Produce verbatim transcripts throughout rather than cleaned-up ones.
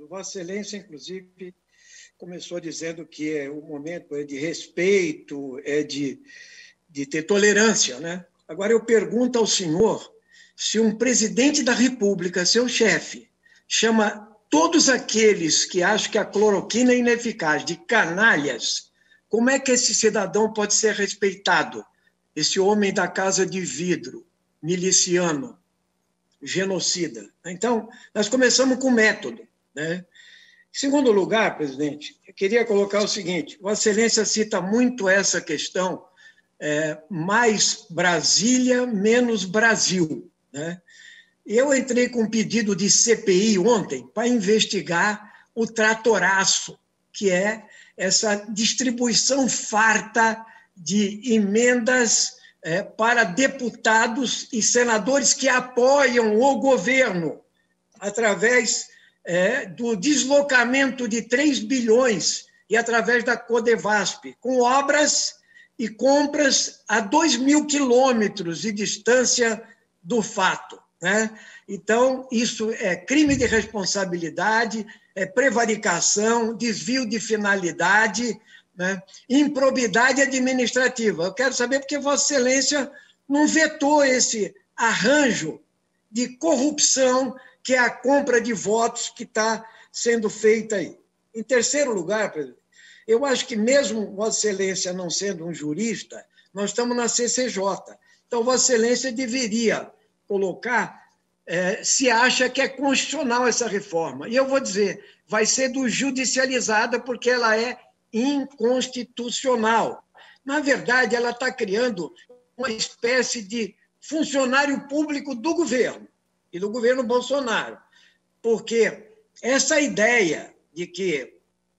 Vossa Excelência, inclusive, começou dizendo que é, o momento é de respeito, é de, de ter tolerância, né? Agora, eu pergunto ao senhor se um presidente da República, seu chefe, chama todos aqueles que acham que a cloroquina é ineficaz de canalhas, como é que esse cidadão pode ser respeitado? Esse homem da casa de vidro, miliciano, genocida. Então, nós começamos com método, né? Em segundo lugar, presidente, eu queria colocar o seguinte: Vossa Excelência cita muito essa questão, é, mais Brasília, menos Brasil, né? Eu entrei com um pedido de C P I ontem para investigar o tratoraço, que é essa distribuição farta de emendas é, para deputados e senadores que apoiam o governo através é, do deslocamento de três bilhões e através da Codevasp, com obras e compras a dois mil quilômetros de distância do fato, né? Então, isso é crime de responsabilidade, é prevaricação, desvio de finalidade, né? Improbidade administrativa. Eu quero saber porque Vossa Excelência não vetou esse arranjo de corrupção que é a compra de votos que está sendo feita aí. Em terceiro lugar, presidente, eu acho que mesmo Vossa Excelência não sendo um jurista, nós estamos na C C J. Então, Vossa Excelência deveria colocar é, se acha que é constitucional essa reforma. E eu vou dizer, vai ser do judicializada porque ela é inconstitucional. Na verdade, ela está criando uma espécie de funcionário público do governo e do governo Bolsonaro, porque essa ideia de que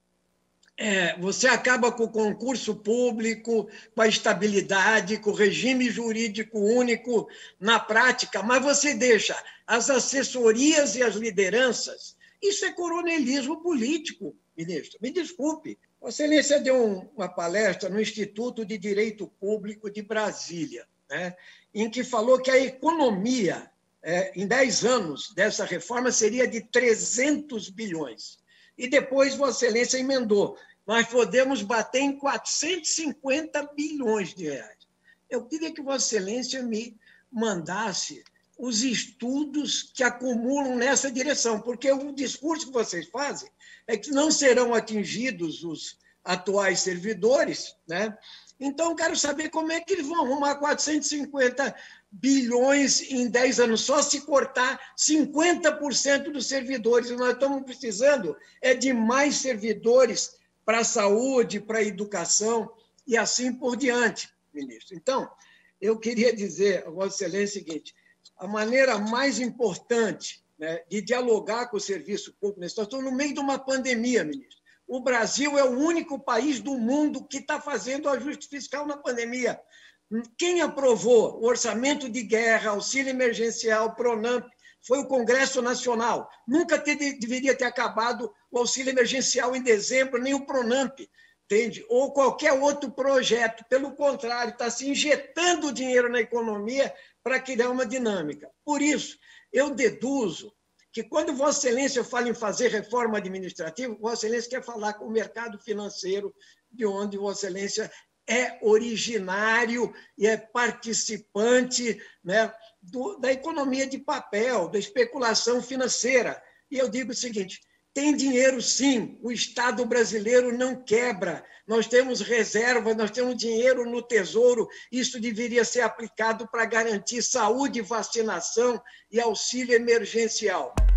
É, você acaba com o concurso público, com a estabilidade, com o regime jurídico único na prática, mas você deixa as assessorias e as lideranças. Isso é coronelismo político, ministro. Me desculpe. Vossa Excelência deu uma palestra no Instituto de Direito Público de Brasília, né, em que falou que a economia, é, em dez anos dessa reforma, seria de trezentos bilhões. E depois Vossa Excelência emendou: nós podemos bater em quatrocentos e cinquenta bilhões de reais. Eu queria que Vossa Excelência me mandasse os estudos que acumulam nessa direção, porque o discurso que vocês fazem é que não serão atingidos os atuais servidores, né? Então, quero saber como é que eles vão arrumar quatrocentos e cinquenta bilhões em dez anos, só se cortar cinquenta por cento dos servidores. Nós estamos precisando é de mais servidores para a saúde, para a educação e assim por diante, ministro. Então, eu queria dizer a Vossa Excelência o seguinte: a maneira mais importante, né, de dialogar com o serviço público, nós estamos no meio de uma pandemia, ministro. O Brasil é o único país do mundo que está fazendo ajuste fiscal na pandemia. Quem aprovou o orçamento de guerra, auxílio emergencial, Pronamp, foi o Congresso Nacional. Nunca ter, deveria ter acabado o auxílio emergencial em dezembro, nem o Pronamp, entende? Ou qualquer outro projeto. Pelo contrário, está se injetando dinheiro na economia para criar uma dinâmica. Por isso, eu deduzo que quando Vossa Excelência fala em fazer reforma administrativa, Vossa Excelência quer falar com o mercado financeiro, de onde Vossa Excelência é originário e é participante, né, do, da economia de papel, da especulação financeira. E eu digo o seguinte: tem dinheiro sim, o Estado brasileiro não quebra, nós temos reservas, nós temos dinheiro no Tesouro, isso deveria ser aplicado para garantir saúde, vacinação e auxílio emergencial.